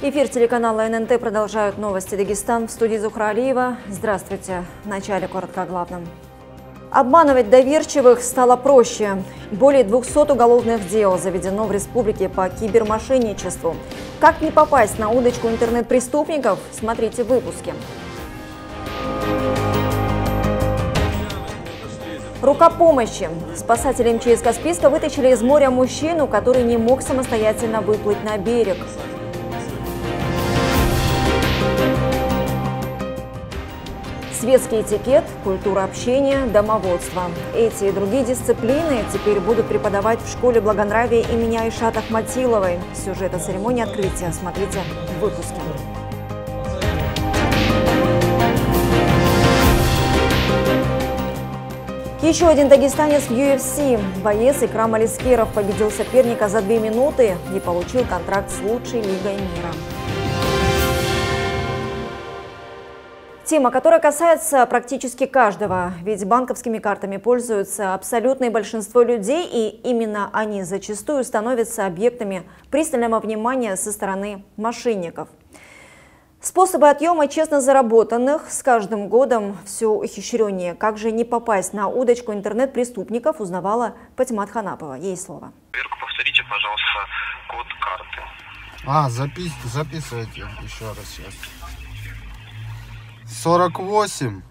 Эфир телеканала ННТ продолжают новости Дагестан. В студии Зухра Алиева. Здравствуйте. В начале коротко о главном. Обманывать доверчивых стало проще. Более 200 уголовных дел заведено в республике по кибермошенничеству. Как не попасть на удочку интернет-преступников? Смотрите в выпуске. Рука помощи. Спасатели МЧС Каспийска вытащили из моря мужчину, который не мог самостоятельно выплыть на берег. Светский этикет, культура общения, домоводство. Эти и другие дисциплины теперь будут преподавать в школе благонравия имени Айшат Ахматиловой. Сюжет о церемонии открытия смотрите в выпуске. Еще один дагестанец в UFC. Боец Икрам Алискеров победил соперника за 2 минуты и получил контракт с лучшей лигой мира. Тема, которая касается практически каждого, ведь банковскими картами пользуются абсолютное большинство людей, и именно они зачастую становятся объектами пристального внимания со стороны мошенников. Способы отъема честно заработанных с каждым годом все ухищреннее. Как же не попасть на удочку интернет-преступников, узнавала Патимат Ханапова. Ей слово. Повторите, пожалуйста, код карты. Записывайте еще раз сейчас. 48.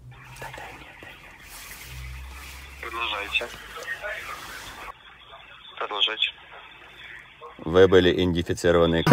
Продолжайте. Вы были идентифицированы.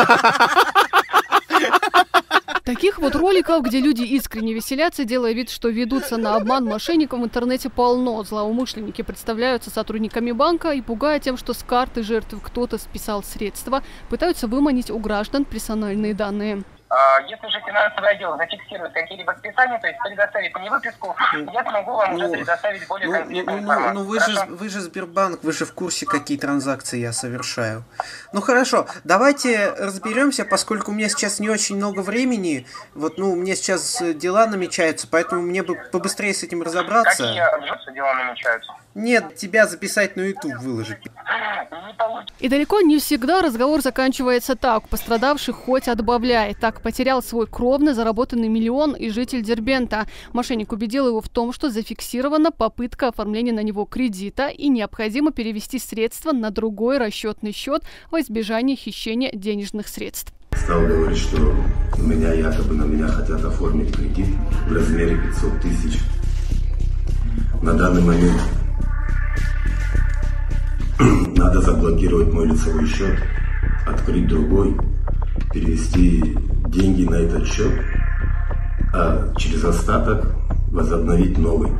Таких вот роликов, где люди искренне веселятся, делая вид, что ведутся на обман мошенников, в интернете полно. Злоумышленники представляются сотрудниками банка и, пугая тем, что с карты жертвы кто-то списал средства, пытаются выманить у граждан персональные данные. Если же финансовый отдел зафиксирует какие-либо списания, то есть предоставит мне выписку, я смогу вам уже предоставить более конкретную информацию. Вы же Сбербанк, вы же в курсе, какие транзакции я совершаю. Ну хорошо, давайте разберемся, поскольку у меня сейчас не очень много времени, у меня сейчас дела намечаются, поэтому мне бы побыстрее с этим разобраться. Какие дела намечаются? Нет, тебя записать на YouTube выложить. И далеко не всегда разговор заканчивается так. Пострадавший хоть отбавляй. Так потерял свой кровно заработанный миллион и житель Дербента. Мошенник убедил его в том, что зафиксирована попытка оформления на него кредита и необходимо перевести средства на другой расчетный счет во избежание хищения денежных средств. Стал говорить, что на меня хотят оформить кредит в размере 500 тысяч. На данный момент надо заблокировать мой лицевой счет, открыть другой, перевести деньги на этот счет, а через остаток возобновить новый.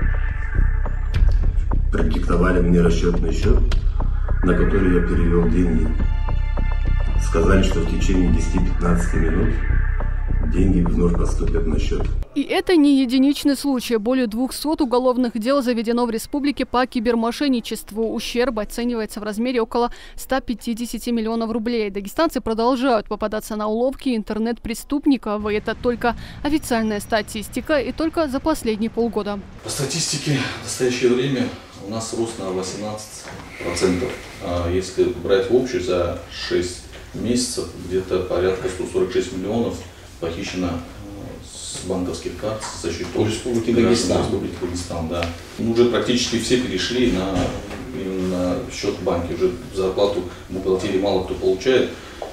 Продиктовали мне расчетный счет, на который я перевел деньги. Сказали, что в течение 10-15 минут деньги вновь поступят на счет. И это не единичный случай. Более 200 уголовных дел заведено в республике по кибермошенничеству. Ущерб оценивается в размере около 150 миллионов рублей. Дагестанцы продолжают попадаться на уловки интернет-преступников. И это только официальная статистика и только за последние полгода. По статистике в настоящее время у нас рост на 18%. Если брать в общем за 6 месяцев, где-то порядка 146 миллионов похищено с банковских карт, со счетов Республики Дагестан. Да. Уже практически все перешли на счет в банке. Уже зарплату в бухгалтерии мало кто получает.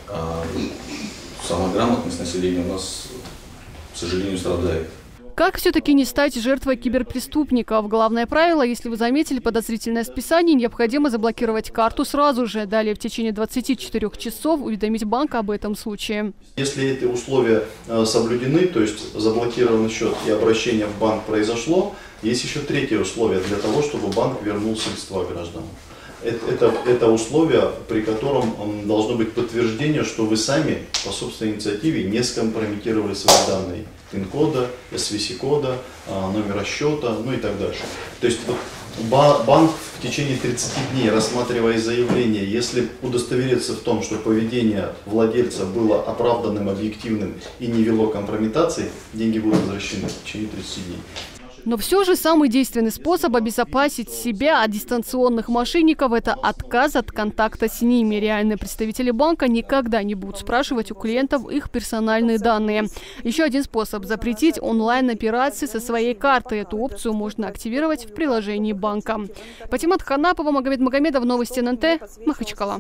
Сама грамотность населения у нас, к сожалению, страдает. Как все-таки не стать жертвой киберпреступников? Главное правило, если вы заметили подозрительное списание, необходимо заблокировать карту сразу же. Далее в течение 24 часов уведомить банк об этом случае. Если эти условия соблюдены, то есть заблокирован счет и обращение в банк произошло, есть еще третье условие для того, чтобы банк вернул средства гражданам. Это условие, при котором должно быть подтверждение, что вы сами по собственной инициативе не скомпрометировали свои данные. ПИН-кода, SVC-кода, номера счета, и так дальше. То есть банк в течение 30 дней, рассматривая заявление, если удостоверится в том, что поведение владельца было оправданным, объективным и не вело к компрометации, деньги будут возвращены в течение 30 дней. Но все же самый действенный способ обезопасить себя от дистанционных мошенников – это отказ от контакта с ними. Реальные представители банка никогда не будут спрашивать у клиентов их персональные данные. Еще один способ – запретить онлайн-операции со своей карты. Эту опцию можно активировать в приложении банка. Патимат Ханапова, Магомед Магомедов, Новости ННТ, Махачкала.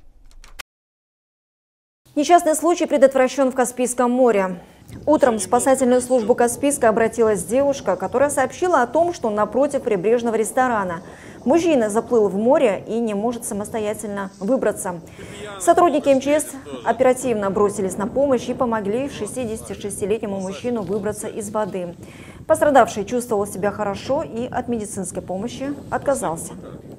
Несчастный случай предотвращен в Каспийском море. Утром в спасательную службу Каспийска обратилась девушка, которая сообщила о том, что напротив прибрежного ресторана мужчина заплыл в море и не может самостоятельно выбраться. Сотрудники МЧС оперативно бросились на помощь и помогли 66-летнему мужчину выбраться из воды. Пострадавший чувствовал себя хорошо и от медицинской помощи отказался.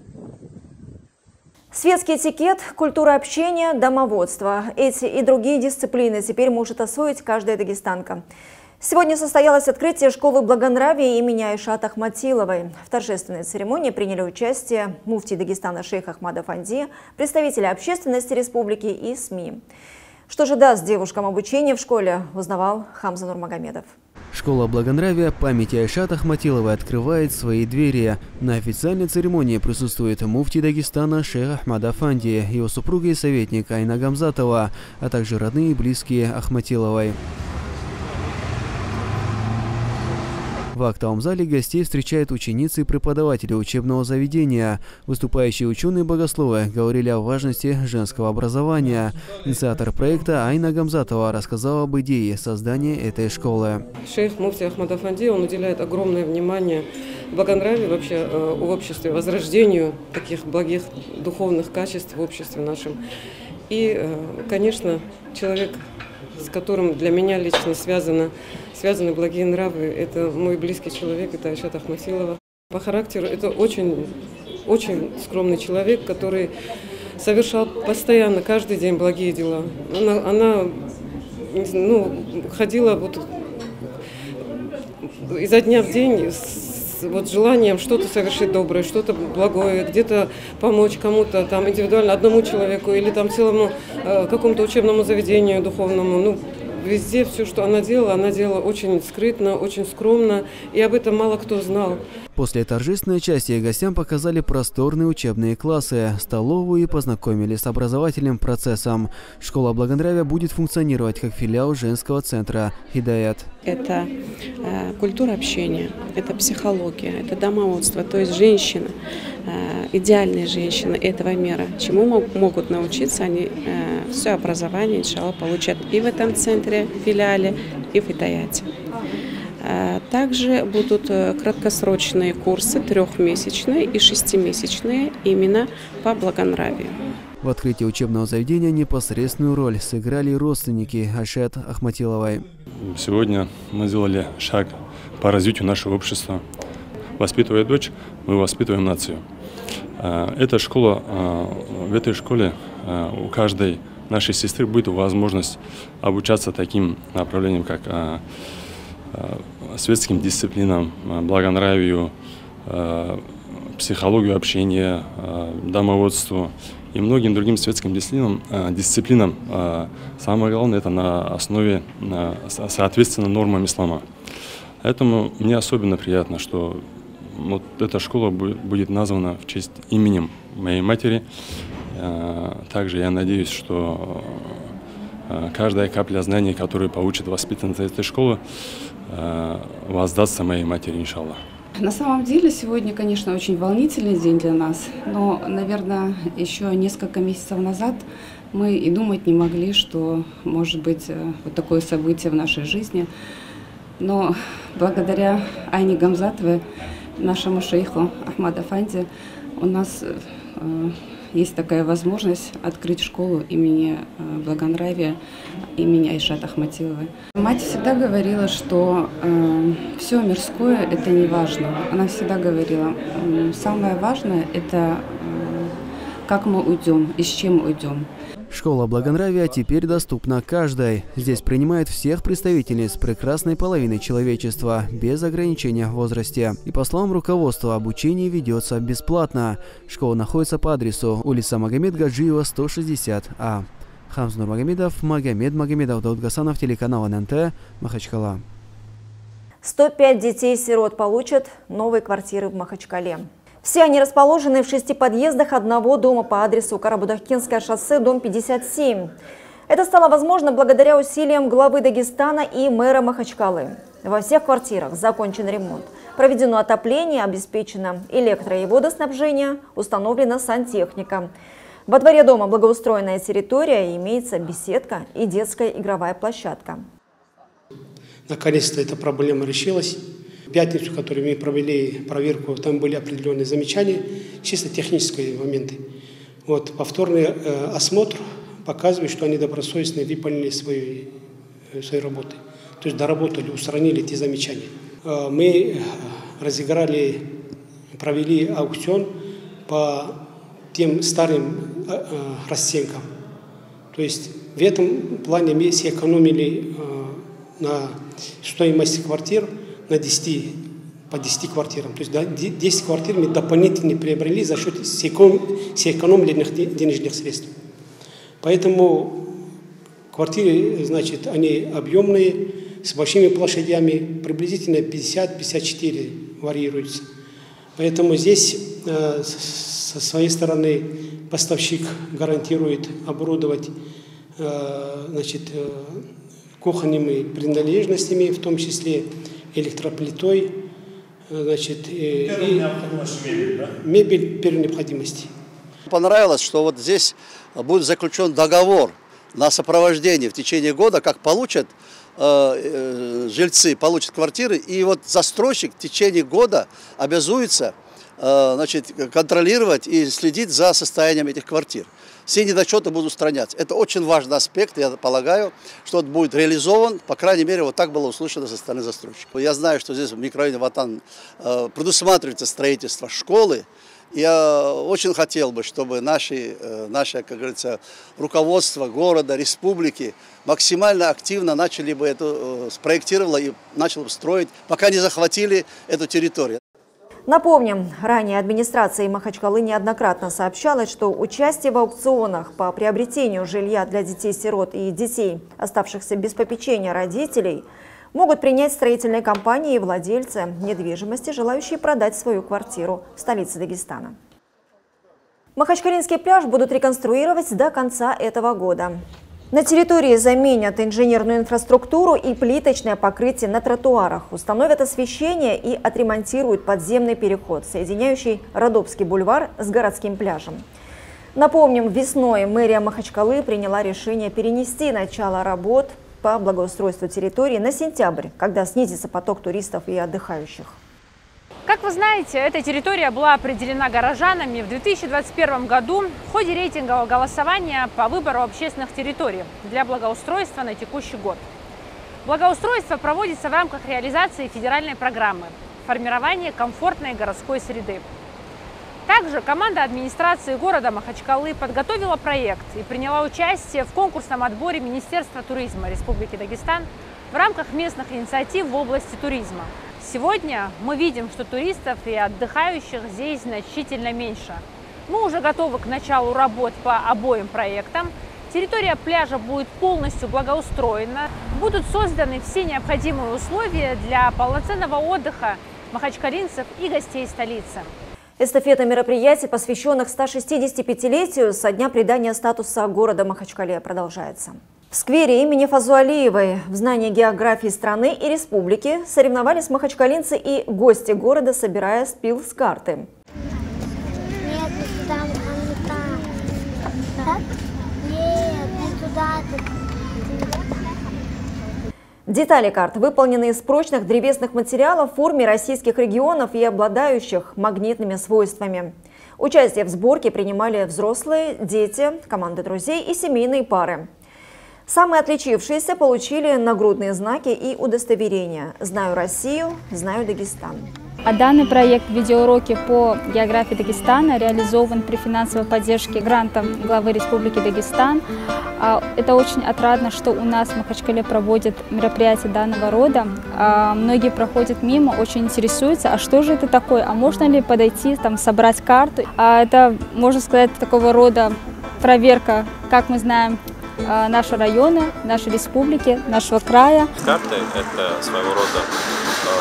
Светский этикет, культура общения, домоводство. Эти и другие дисциплины теперь может освоить каждая дагестанка. Сегодня состоялось открытие школы благонравия имени Айшат Ахматиловой. В торжественной церемонии приняли участие муфтий Дагестана шейх Ахмад Афанди, представители общественности республики и СМИ. Что же даст девушкам обучение в школе, узнавал Хамза Нурмагомедов. Школа благонравия памяти Айшат Ахматиловой открывает свои двери. На официальной церемонии присутствует муфтий Дагестана шейх Ахмад Афанди, его супруга и советник Айна Гамзатова, а также родные и близкие Ахматиловой. В актовом зале гостей встречают ученицы и преподаватели учебного заведения. Выступающие ученые-богословы говорили о важности женского образования. Инициатор проекта Айна Гамзатова рассказала об идее создания этой школы. Шейх муфтий Ахмад Афанди, он уделяет огромное внимание благонравию, вообще в обществе, возрождению таких благих духовных качеств в обществе нашем. И, конечно, человек, с которым для меня лично связаны благие нравы, это мой близкий человек, это Айшат Ахматилова. По характеру это очень скромный человек, который совершал постоянно, каждый день благие дела. Она ходила вот изо дня в день с желанием что-то совершить доброе, что-то благое, где-то помочь кому-то, там индивидуально одному человеку или там целому какому-то учебному заведению духовному. Везде все, что она делала очень скрытно, очень скромно, и об этом мало кто знал. После торжественной части гостям показали просторные учебные классы, столовую и познакомились с образовательным процессом. Школа благонравия будет функционировать как филиал женского центра «Хидаят». Это культура общения, это психология, это домоводство, то есть женщины, идеальные женщины этого мира. Чему могут научиться они, все образование, иншаллах, получат и в этом центре, филиале, и в «Хидаяте». Также будут краткосрочные курсы, 3-месячные и 6-месячные, именно по благонравию. В открытии учебного заведения непосредственную роль сыграли родственники Айшат Ахматиловой. Сегодня мы сделали шаг по развитию нашего общества. Воспитывая дочь, мы воспитываем нацию. Эта школа, в этой школе у каждой нашей сестры будет возможность обучаться таким направлениям, как светским дисциплинам, благонравию, психологию общения, домоводству и многим другим светским дисциплинам. Самое главное, это на основе, соответственно, нормам ислама. Поэтому мне особенно приятно, что вот эта школа будет названа в честь именем моей матери. Также я надеюсь, что каждая капля знаний, которую получит воспитанница этой школы, воздастся моей матери, иншаллах. На самом деле сегодня, конечно, очень волнительный день для нас, но, наверное, еще несколько месяцев назад мы и думать не могли, что может быть вот такое событие в нашей жизни. Но благодаря Айне Гамзатовой, нашему шейху Ахмад Афанди, у нас есть такая возможность открыть школу имени благонравия, имени Айшат Ахматиловой. Мать всегда говорила, что все мирское – это не важно. Она всегда говорила, самое важное – это как мы уйдем и с чем уйдем. Школа благонравия теперь доступна каждой. Здесь принимают всех представительниц прекрасной половины человечества, без ограничения в возрасте. И по словам руководства, обучение ведется бесплатно. Школа находится по адресу улица Магомед Гаджиева, 160А. Хамза Нурмагомедов, Магомед Магомедов, Даут Гасанов, телеканал ННТ, Махачкала. 105 детей-сирот получат новые квартиры в Махачкале. Все они расположены в 6 подъездах одного дома по адресу Карабудакинское шоссе, дом 57. Это стало возможно благодаря усилиям главы Дагестана и мэра Махачкалы. Во всех квартирах закончен ремонт. Проведено отопление, обеспечено электро- и водоснабжение, установлена сантехника. Во дворе дома благоустроенная территория, имеется беседка и детская игровая площадка. Наконец-то эта проблема решилась. В пятницу, которую мы провели проверку, там были определенные замечания, чисто технические моменты. Вот, повторный осмотр показывает, что они добросовестно выполнили свои работы. То есть доработали, устранили эти замечания. Мы провели аукцион по тем старым расценкам. То есть в этом плане мы сэкономили на стоимости квартир на 10 квартирам. То есть 10 квартир мы дополнительно приобрели за счет сэкономленных денежных средств. Поэтому квартиры, значит, они объемные, с большими площадями, приблизительно 50-54 варьируются. Поэтому здесь со своей стороны поставщик гарантирует оборудовать, значит, кухонными принадлежностями, в том числе электроплитой, значит, мебель первой необходимости. Понравилось, что вот здесь будет заключен договор на сопровождение в течение года, как получат жильцы, получат квартиры, и вот застройщик в течение года обязуется, значит, контролировать и следить за состоянием этих квартир. Все недочеты будут устраняться. Это очень важный аспект, я полагаю, что он будет реализован, по крайней мере, вот так было услышано со стороны застройщика. Я знаю, что здесь в микрорайоне Ватан предусматривается строительство школы. Я очень хотел бы, чтобы наше, как говорится, руководство города, республики максимально активно начали бы это спроектировало и начало бы строить, пока не захватили эту территорию. Напомним, ранее администрация Махачкалы неоднократно сообщалась, что участие в аукционах по приобретению жилья для детей-сирот и детей, оставшихся без попечения родителей, могут принять строительные компании и владельцы недвижимости, желающие продать свою квартиру в столице Дагестана. Махачкалинский пляж будут реконструировать до конца этого года. На территории заменят инженерную инфраструктуру и плиточное покрытие на тротуарах, установят освещение и отремонтируют подземный переход, соединяющий Родопский бульвар с городским пляжем. Напомним, весной мэрия Махачкалы приняла решение перенести начало работ по благоустройству территории на сентябрь, когда снизится поток туристов и отдыхающих. Как вы знаете, эта территория была определена горожанами в 2021 году в ходе рейтингового голосования по выбору общественных территорий для благоустройства на текущий год. Благоустройство проводится в рамках реализации федеральной программы «Формирование комфортной городской среды». Также команда администрации города Махачкалы подготовила проект и приняла участие в конкурсном отборе Министерства туризма Республики Дагестан в рамках местных инициатив в области туризма. Сегодня мы видим, что туристов и отдыхающих здесь значительно меньше. Мы уже готовы к началу работ по обоим проектам. Территория пляжа будет полностью благоустроена. Будут созданы все необходимые условия для полноценного отдыха махачкалинцев и гостей столицы. Эстафета мероприятий, посвященных 165-летию со дня придания статуса города Махачкале, продолжается. В сквере имени Фазуалиевой в знании географии страны и республики соревновались махачкалинцы и гости города, собирая спилс-карты. Нет, там, там. Нет, не туда. Детали карт выполнены из прочных древесных материалов в форме российских регионов и обладающих магнитными свойствами. Участие в сборке принимали взрослые, дети, команды друзей и семейные пары. Самые отличившиеся получили нагрудные знаки и удостоверения «Знаю Россию», «Знаю Дагестан». А данный проект «Видеоуроки по географии Дагестана» реализован при финансовой поддержке грантом главы Республики Дагестан. Это очень отрадно, что у нас в Махачкале проводят мероприятия данного рода. Многие проходят мимо, очень интересуются, а что же это такое, а можно ли подойти, там, собрать карту. Это, можно сказать, такого рода проверка, как мы знаем, нашего района, нашей республики, нашего края. Карты – это своего рода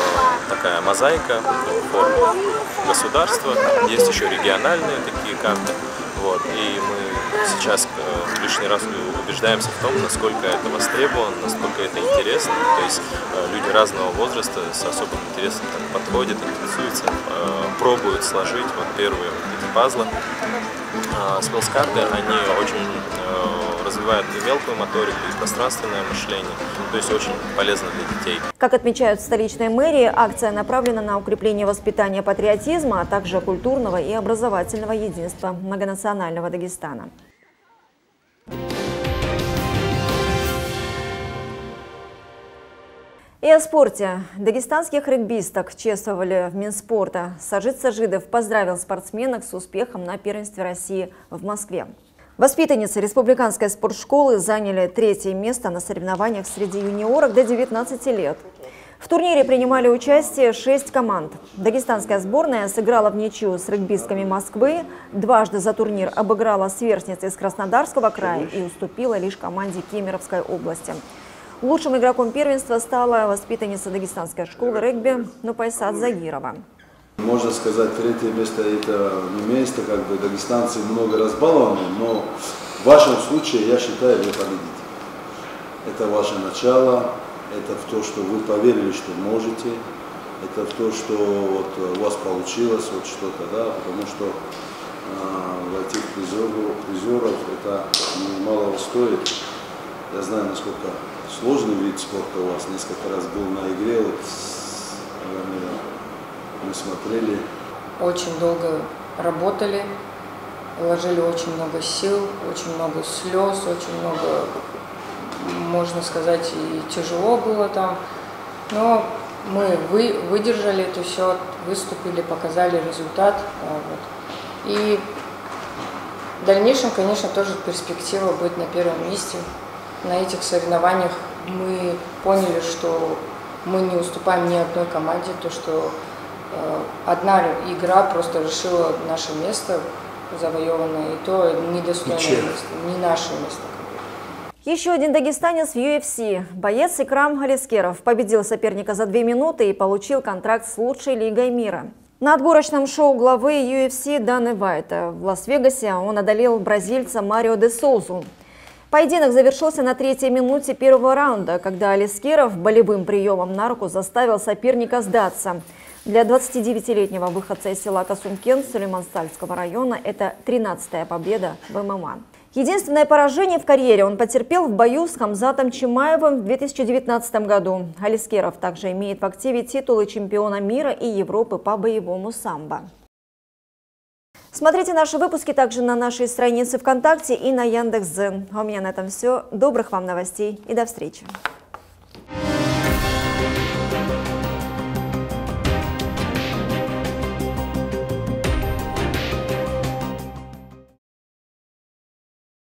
такая мозаика в форме государства. Есть еще региональные такие карты. Вот. И мы сейчас лишний раз убеждаемся в том, насколько это востребовано, насколько это интересно. То есть люди разного возраста с особым интересом подходят, интересуются, пробуют сложить вот первые вот эти пазлы. Спелс-карты, они очень развивают и мелкую моторику, и пространственное мышление, то есть очень полезно для детей. Как отмечают в столичной мэрии, акция направлена на укрепление воспитания патриотизма, а также культурного и образовательного единства многонационального Дагестана. И о спорте. Дагестанских регбисток чествовали в Минспорта. Сажид Сажидов поздравил спортсменок с успехом на первенстве России в Москве. Воспитанницы республиканской спортшколы заняли 3-е место на соревнованиях среди юниорок до 19 лет. В турнире принимали участие 6 команд. Дагестанская сборная сыграла в ничью с регбистками Москвы, дважды за турнир обыграла сверстниц из Краснодарского края и уступила лишь команде Кемеровской области. Лучшим игроком первенства стала воспитанница дагестанской школы регби Нупайсат Загирова. Можно сказать, 3-е место это не место, как бы дагестанцы много разбалованы, но в вашем случае, я считаю, вы победите. Это ваше начало, это в то, что вы поверили, что можете, это в то, что вот у вас получилось вот что-то, да, потому что войти в призеров это немало стоит. Я знаю, насколько сложный вид спорта у вас, несколько раз был на игре, вот, мы смотрели. Очень долго работали, вложили очень много сил, очень много слез, очень много, можно сказать, и тяжело было там. Но мы выдержали это все, выступили, показали результат. Вот. И в дальнейшем, конечно, тоже перспектива быть на первом месте. На этих соревнованиях мы поняли, что мы не уступаем ни одной команде, то что одна игра просто решила наше место завоеванное, и то недостойное место, не наше место. Еще один дагестанец в UFC. Боец Икрам Алискеров победил соперника за 2 минуты и получил контракт с лучшей лигой мира. На отборочном шоу главы UFC Даны Вайта в Лас-Вегасе он одолел бразильца Марио де Соузу. Поединок завершился на 3-й минуте первого раунда, когда Алискеров болевым приемом на руку заставил соперника сдаться. Для 29-летнего выходца из села Касумкен Сулейман-Стальского района это 13-я победа в ММА. Единственное поражение в карьере он потерпел в бою с Хамзатом Чимаевым в 2019 году. Алискеров также имеет в активе титулы чемпиона мира и Европы по боевому самбо. Смотрите наши выпуски также на нашей странице ВКонтакте и на Яндекс.Дзен. А у меня на этом все. Добрых вам новостей и до встречи.